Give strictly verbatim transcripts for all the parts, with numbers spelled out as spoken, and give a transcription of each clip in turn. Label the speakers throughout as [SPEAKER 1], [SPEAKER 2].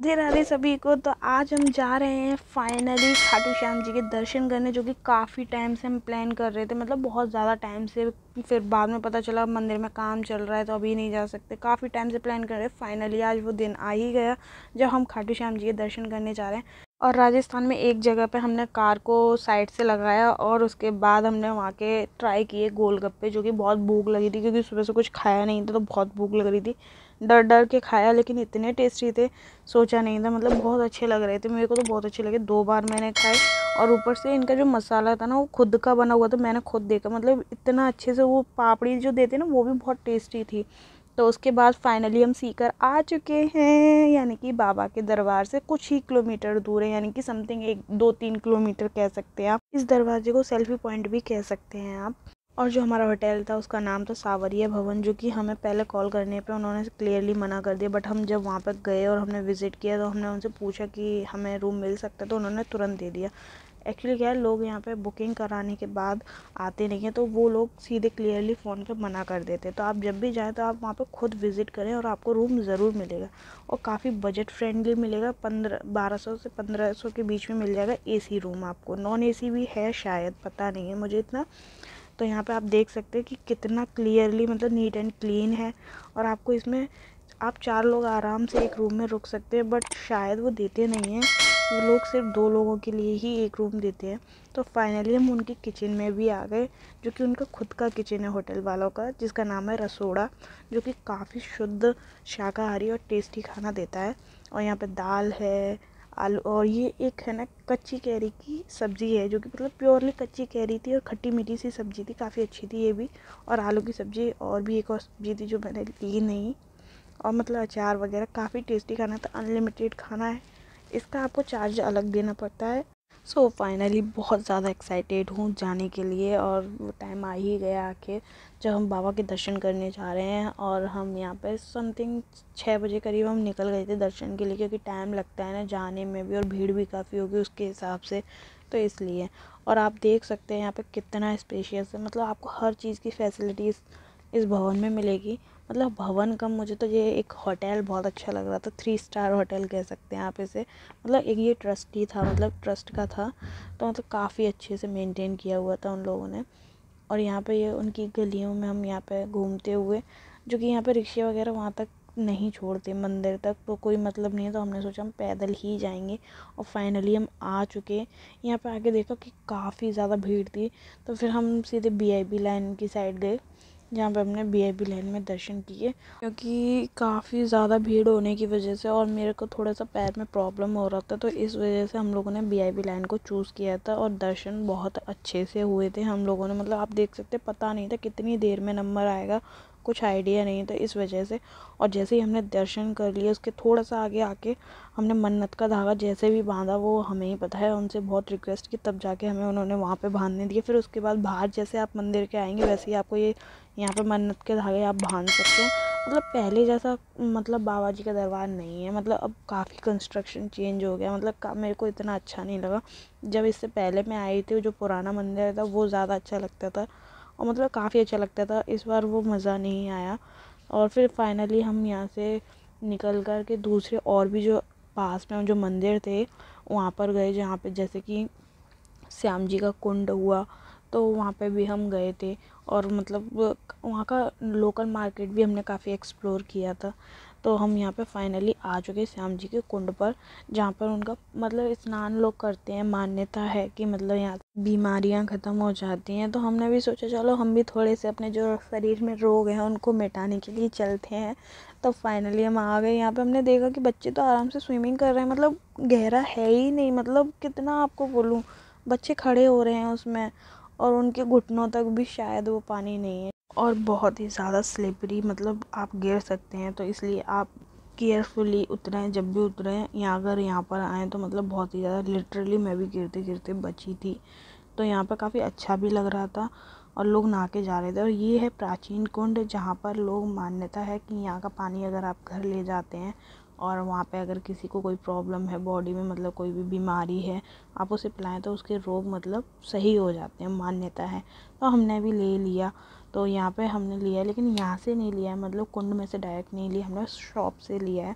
[SPEAKER 1] राधे राधे सभी को। तो आज हम जा रहे हैं फाइनली खाटू श्याम जी के दर्शन करने, जो कि काफ़ी टाइम से हम प्लान कर रहे थे, मतलब बहुत ज़्यादा टाइम से। फिर बाद में पता चला मंदिर में काम चल रहा है तो अभी नहीं जा सकते। काफ़ी टाइम से प्लान कर रहे हैं, फाइनली आज वो दिन आ ही गया जब हम खाटू श्याम जी के दर्शन करने जा रहे हैं। और राजस्थान में एक जगह पे हमने कार को साइड से लगाया और उसके बाद हमने वहाँ के ट्राई किए गोलगप्पे, जो कि बहुत भूख लगी थी क्योंकि सुबह से कुछ खाया नहीं था तो बहुत भूख लग रही थी। डर डर के खाया, लेकिन इतने टेस्टी थे, सोचा नहीं था। मतलब बहुत अच्छे लग रहे थे, मेरे को तो बहुत अच्छे लगे। दो बार मैंने खाए और ऊपर से इनका जो मसाला था ना वो खुद का बना हुआ था, मैंने खुद देखा। मतलब इतना अच्छे से वो पापड़ी जो देते ना वो भी बहुत टेस्टी थी। तो उसके बाद फाइनली हम सीकर आ चुके हैं, यानी कि बाबा के दरबार से कुछ ही किलोमीटर दूर है, यानी कि समथिंग एक दो तीन किलोमीटर कह सकते हैं आप। इस दरवाजे को सेल्फी पॉइंट भी कह सकते हैं आप। और जो हमारा होटल था उसका नाम था सावरिया भवन, जो कि हमें पहले कॉल करने पे उन्होंने क्लियरली मना कर दिया। बट हम जब वहाँ पर गए और हमने विज़िट किया तो हमने उनसे पूछा कि हमें रूम मिल सकता है, तो उन्होंने तुरंत दे दिया। एक्चुअली क्या है, लोग यहाँ पे बुकिंग कराने के बाद आते नहीं हैं, तो वो लोग सीधे क्लियरली फ़ोन पे मना कर देते। तो आप जब भी जाएँ तो आप वहाँ पे खुद विज़िट करें और आपको रूम ज़रूर मिलेगा, और काफ़ी बजट फ्रेंडली मिलेगा। पंद्रह बारह सौ से पंद्रह सौ के बीच में मिल जाएगा एसी रूम आपको। नॉन एसी भी है शायद, पता नहीं है मुझे इतना। तो यहाँ पे आप देख सकते हैं कि कितना क्लियरली, मतलब नीट एंड क्लीन है। और आपको इसमें आप चार लोग आराम से एक रूम में रुक सकते हैं, बट शायद वो देते नहीं हैं, वो लोग सिर्फ दो लोगों के लिए ही एक रूम देते हैं। तो फाइनली हम उनकी किचन में भी आ गए, जो कि उनका खुद का किचन है होटल वालों का, जिसका नाम है रसोड़ा, जो कि काफ़ी शुद्ध शाकाहारी और टेस्टी खाना देता है। और यहाँ पे दाल है, आलू, और ये एक है ना कच्ची कैरी की सब्ज़ी है, जो कि मतलब प्योरली कच्ची कैरी थी और खट्टी मीठी सी सब्ज़ी थी, काफ़ी अच्छी थी ये भी। और आलू की सब्ज़ी, और भी एक और सब्ज़ी थी जो मैंने ली नहीं। और मतलब अचार वगैरह, काफ़ी टेस्टी खाना था। अनलिमिटेड खाना है, इसका आपको चार्ज अलग देना पड़ता है। सो so, फाइनली बहुत ज़्यादा एक्साइटेड हूँ जाने के लिए, और वो टाइम आ ही गया आखिर जब हम बाबा के दर्शन करने जा रहे हैं। और हम यहाँ पे समथिंग छः बजे करीब हम निकल गए थे दर्शन के लिए, क्योंकि टाइम लगता है ना जाने में भी, और भीड़ भी काफ़ी होगी उसके हिसाब से, तो इसलिए। और आप देख सकते हैं यहाँ पे कितना स्पेशियस है, मतलब आपको हर चीज़ की फैसिलिटीज़ इस भवन में मिलेगी। मतलब भवन कम, मुझे तो ये एक होटल बहुत अच्छा लग रहा था। थ्री स्टार होटल कह सकते हैं आप इसे। मतलब एक ये ट्रस्टी था, मतलब ट्रस्ट का था, तो मतलब काफ़ी अच्छे से मेंटेन किया हुआ था उन लोगों ने। और यहाँ पे ये उनकी गलियों में हम यहाँ पे घूमते हुए, जो कि यहाँ पे रिक्शे वगैरह वहाँ तक नहीं छोड़ते मंदिर तक, तो कोई मतलब नहीं है, तो हमने सोचा हम पैदल ही जाएंगे। और फाइनली हम आ चुके। यहाँ पे आके देखा कि काफ़ी ज़्यादा भीड़ थी, तो फिर हम सीधे वी आई पी लाइन की साइड गए, जहाँ पे हमने वी आई पी लाइन में दर्शन किए। क्योंकि काफ़ी ज़्यादा भीड़ होने की वजह से और मेरे को थोड़ा सा पैर में प्रॉब्लम हो रहा था, तो इस वजह से हम लोगों ने वी आई पी लाइन को चूज़ किया था। और दर्शन बहुत अच्छे से हुए थे हम लोगों ने, मतलब आप देख सकते, पता नहीं था कितनी देर में नंबर आएगा, कुछ आइडिया नहीं था इस वजह से। और जैसे ही हमने दर्शन कर लिए, उसके थोड़ा सा आगे आके हमने मन्नत का धागा जैसे भी बांधा, वो हमें ही पता है, उनसे बहुत रिक्वेस्ट की तब जाके हमें उन्होंने वहाँ पे बांधने दिए। फिर उसके बाद बाहर जैसे आप मंदिर के आएंगे वैसे ही आपको ये यहाँ पे मन्नत के धागे आप बांध सकते हैं। मतलब पहले जैसा मतलब बाबा जी का दरबार नहीं है, मतलब अब काफ़ी कंस्ट्रक्शन चेंज हो गया। मतलब मेरे को इतना अच्छा नहीं लगा। जब इससे पहले मैं आई थी, जो पुराना मंदिर था वो ज़्यादा अच्छा लगता था, और मतलब काफ़ी अच्छा लगता था। इस बार वो मज़ा नहीं आया। और फिर फाइनली हम यहाँ से निकल कर के दूसरे और भी जो पास में जो मंदिर थे वहाँ पर गए, जहाँ पे जैसे कि श्याम जी का कुंड हुआ, तो वहाँ पे भी हम गए थे। और मतलब वहाँ का लोकल मार्केट भी हमने काफ़ी एक्सप्लोर किया था। तो हम यहाँ पे फाइनली आ चुके श्याम जी के कुंड पर, जहाँ पर उनका मतलब स्नान लोग करते हैं। मान्यता है कि मतलब यहाँ बीमारियाँ ख़त्म हो जाती हैं, तो हमने भी सोचा चलो हम भी थोड़े से अपने जो शरीर में रोग हैं उनको मिटाने के लिए चलते हैं। तो फाइनली हम आ गए। यहाँ पे हमने देखा कि बच्चे तो आराम से स्विमिंग कर रहे हैं, मतलब गहरा है ही नहीं, मतलब कितना आपको बोलूँ, बच्चे खड़े हो रहे हैं उसमें, और उनके घुटनों तक भी शायद वो पानी नहीं है। और बहुत ही ज़्यादा स्लिपरी, मतलब आप गिर सकते हैं, तो इसलिए आप केयरफुली उतरें जब भी उतरें। यहाँ अगर यहाँ पर आएँ तो मतलब बहुत ही ज़्यादा, लिटरली मैं भी गिरते गिरते बची थी। तो यहाँ पर काफ़ी अच्छा भी लग रहा था, और लोग नहा के जा रहे थे। और ये है प्राचीन कुंड, जहाँ पर लोग मान्यता है कि यहाँ का पानी अगर आप घर ले जाते हैं और वहाँ पे अगर किसी को कोई प्रॉब्लम है बॉडी में, मतलब कोई भी बीमारी है, आप उसे पिलाएं तो उसके रोग मतलब सही हो जाते हैं, मान्यता है। तो हमने भी ले लिया। तो यहाँ पे हमने लिया, लेकिन यहाँ से नहीं लिया है, मतलब कुंड में से डायरेक्ट नहीं लिया, हमने शॉप से लिया है।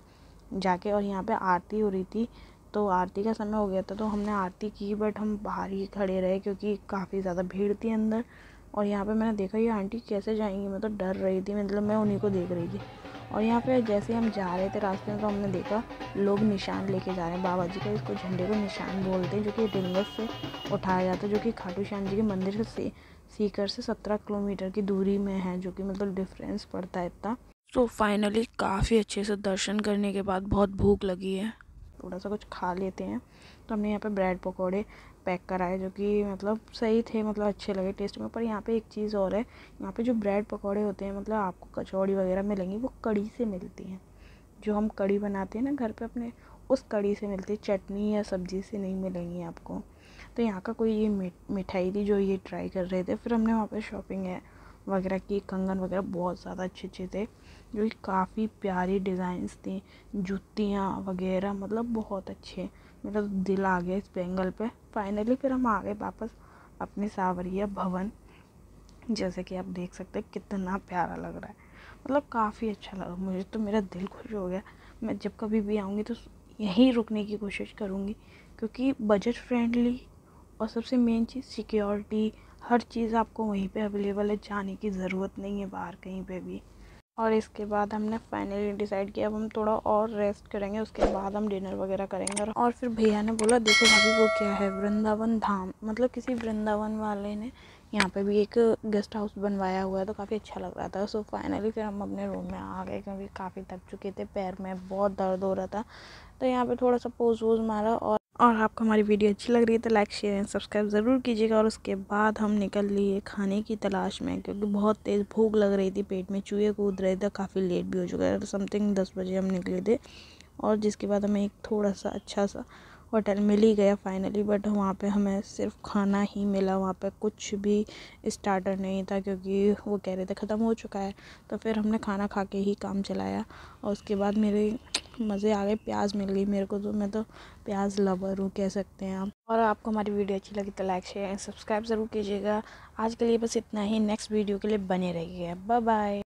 [SPEAKER 1] जाके, और यहाँ पे आरती हो रही थी, तो आरती का समय हो गया था तो हमने आरती की, बट हम बाहर ही खड़े रहे क्योंकि काफ़ी ज़्यादा भीड़ थी अंदर। और यहाँ पे मैंने देखा ये आंटी कैसे जाएंगी, मैं तो डर रही थी, मतलब मैं उन्हीं को देख रही थी। और यहाँ पे जैसे हम जा रहे थे रास्ते में तो हमने देखा लोग निशान लेके जा रहे हैं बाबा जी का, इसको झंडे को निशान बोलते हैं, जो कि रिंगस से उठाया जाता है, जो कि खाटू श्याम जी के मंदिर से सीकर से सत्रह किलोमीटर की दूरी में है, जो कि मतलब डिफरेंस पड़ता है इतना। तो फाइनली काफ़ी अच्छे से दर्शन करने के बाद बहुत भूख लगी है, थोड़ा सा कुछ खा लेते हैं। तो हमने यहाँ पे ब्रेड पकौड़े पैक कराए, जो कि मतलब सही थे, मतलब अच्छे लगे टेस्ट में। पर यहाँ पे एक चीज़ और है, यहाँ पे जो ब्रेड पकौड़े होते हैं, मतलब आपको कचौड़ी वगैरह मिलेंगी, वो कड़ी से मिलती हैं। जो हम कड़ी बनाते हैं ना घर पे अपने, उस कड़ी से मिलती है, चटनी या सब्ज़ी से नहीं मिलेंगी आपको। तो यहाँ का कोई ये मिठाई थी जो ये ट्राई कर रहे थे। फिर हमने वहाँ पे शॉपिंग है वगैरह की, कंगन वगैरह बहुत ज़्यादा अच्छे अच्छे थे, जो कि काफ़ी प्यारी डिज़ाइंस थी, जूतियाँ वगैरह, मतलब बहुत अच्छे। मेरा तो दिल आ गया इस बैंगल पे। फाइनली फिर हम आ गए वापस अपने सावरिया भवन। जैसे कि आप देख सकते हैं कितना प्यारा लग रहा है, मतलब काफ़ी अच्छा लगा मुझे, तो मेरा दिल खुश हो गया। मैं जब कभी भी आऊँगी तो यहीं रुकने की कोशिश करूँगी, क्योंकि बजट फ्रेंडली और सबसे मेन चीज़ सिक्योरिटी, हर चीज़ आपको वहीं पे अवेलेबल है, जाने की ज़रूरत नहीं है बाहर कहीं पे भी। और इसके बाद हमने फाइनली डिसाइड किया अब हम थोड़ा और रेस्ट करेंगे, उसके बाद हम डिनर वगैरह करेंगे। और फिर भैया ने बोला देखो भाभी वो क्या है, वृंदावन धाम, मतलब किसी वृंदावन वाले ने यहाँ पे भी एक गेस्ट हाउस बनवाया हुआ है, तो काफ़ी अच्छा लग रहा था। सो फाइनली फिर हम अपने रूम में आ गए, क्योंकि काफ़ी थक चुके थे, पैर में बहुत दर्द हो रहा था। तो यहाँ पे थोड़ा सा पोज वोज मारा। और और आपको हमारी वीडियो अच्छी लग रही है तो लाइक शेयर एंड सब्सक्राइब ज़रूर कीजिएगा। और उसके बाद हम निकल लिए खाने की तलाश में, क्योंकि बहुत तेज़ भूख लग रही थी, पेट में चूहे कूद रहे थे, काफ़ी लेट भी हो चुका है, समथिंग दस बजे हम निकले थे। और जिसके बाद हमें एक थोड़ा सा अच्छा सा होटल मिल ही गया फाइनली, बट वहाँ पे हमें सिर्फ खाना ही मिला, वहाँ पे कुछ भी स्टार्टर नहीं था, क्योंकि वो कह रहे थे ख़त्म हो चुका है। तो फिर हमने खाना खा के ही काम चलाया। और उसके बाद मेरे मज़े आ गए, प्याज मिल गई मेरे को, तो मैं तो प्याज लवर हूँ कह सकते हैं आप। और आपको हमारी वीडियो अच्छी लगी तो लाइक शेयर एंड सब्सक्राइब ज़रूर कीजिएगा। आज के लिए बस इतना ही, नेक्स्ट वीडियो के लिए बने रहिए, बाय बाय।